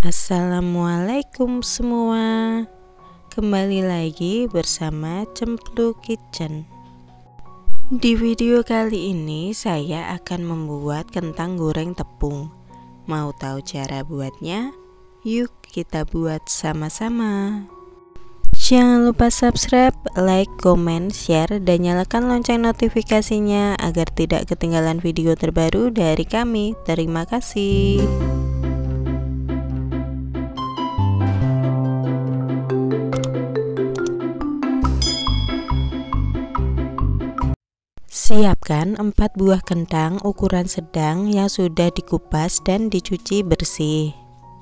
Assalamualaikum semua. Kembali lagi bersama Cemplu Kitchen. Di video kali ini saya akan membuat kentang goreng tepung. Mau tahu cara buatnya? Yuk kita buat sama-sama. Jangan lupa subscribe, like, komen, share, dan nyalakan lonceng notifikasinya agar tidak ketinggalan video terbaru dari kami. Terima kasih. Siapkan 4 buah kentang ukuran sedang yang sudah dikupas dan dicuci bersih.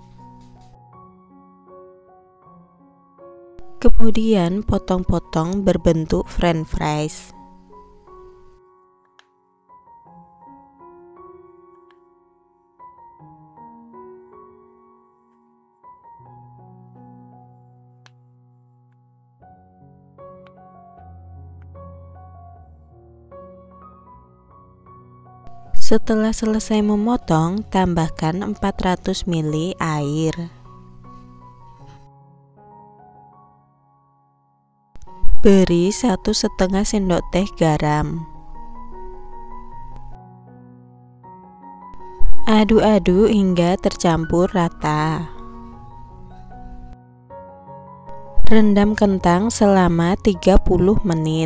Kemudian potong-potong berbentuk french fries. Setelah selesai memotong, tambahkan 400 ml air. Beri 1,5 sendok teh garam. Aduk-aduk hingga tercampur rata. Rendam kentang selama 30 menit.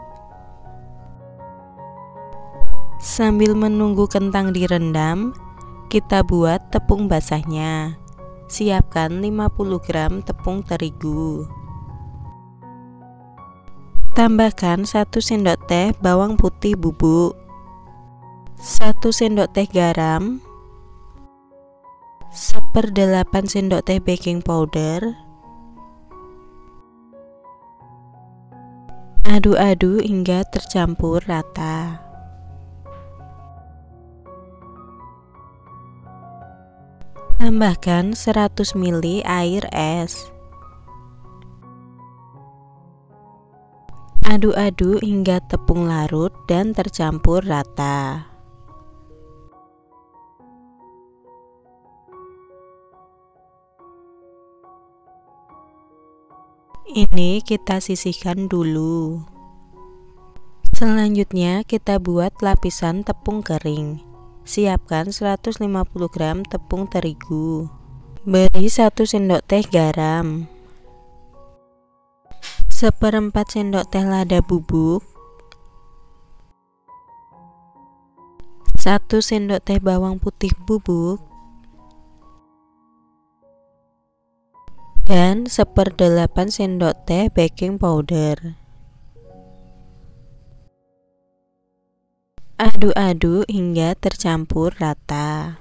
Sambil menunggu kentang direndam, kita buat tepung basahnya. Siapkan 50 gram tepung terigu. Tambahkan 1 sendok teh bawang putih bubuk, 1 sendok teh garam, 1/8 sendok teh baking powder. Aduk-aduk hingga tercampur rata. Tambahkan 100 ml air es. Aduk-aduk hingga tepung larut dan tercampur rata. Ini kita sisihkan dulu. Selanjutnya kita buat lapisan tepung kering. Siapkan 150 gram tepung terigu. Beri 1 sendok teh garam, 1/4 sendok teh lada bubuk, 1 sendok teh bawang putih bubuk, dan 1/8 sendok teh baking powder. Aduk-aduk hingga tercampur rata.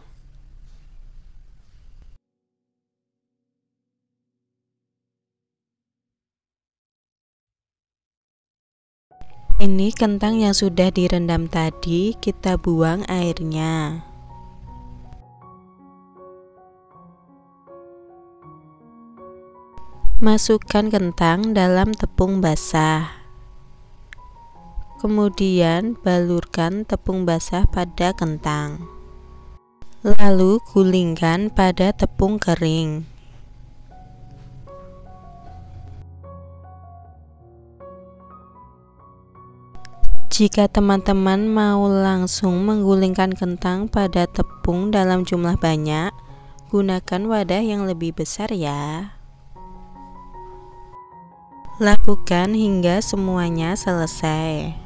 Ini kentang yang sudah direndam tadi, kita buang airnya. Masukkan kentang dalam tepung basah. Kemudian balurkan tepung basah pada kentang. Lalu gulingkan pada tepung kering. Jika teman-teman mau langsung menggulingkan kentang pada tepung dalam jumlah banyak, gunakan wadah yang lebih besar ya. Lakukan hingga semuanya selesai.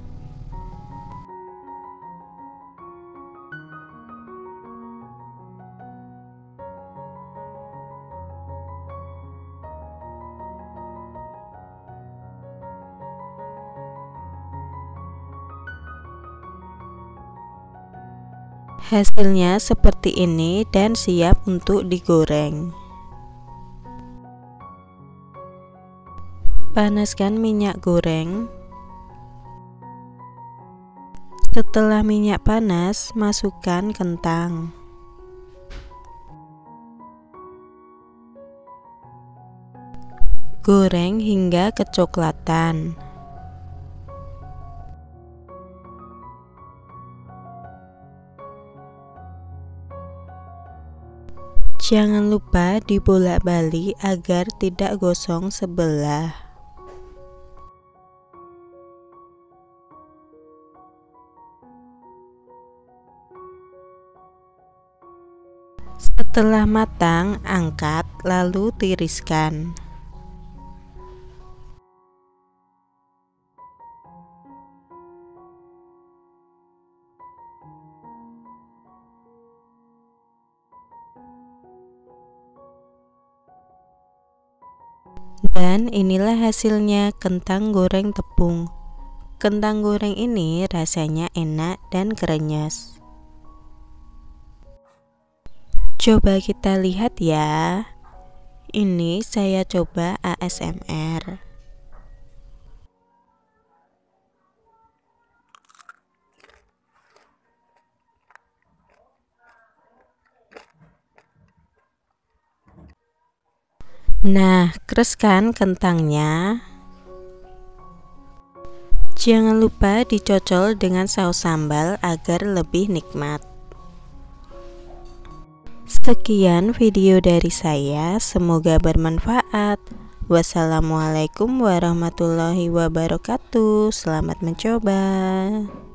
Hasilnya seperti ini dan siap untuk digoreng. Panaskan minyak goreng. Setelah minyak panas, masukkan kentang. Goreng hingga kecoklatan. Jangan lupa dibolak-balik agar tidak gosong sebelah. Setelah matang, angkat lalu tiriskan. Dan inilah hasilnya kentang goreng tepung. Kentang goreng ini rasanya enak dan krenyes. Coba kita lihat ya. Ini saya coba ASMR. Nah, kres kan kentangnya? Jangan lupa dicocol dengan saus sambal agar lebih nikmat. Sekian video dari saya, semoga bermanfaat. Wassalamualaikum warahmatullahi wabarakatuh. Selamat mencoba.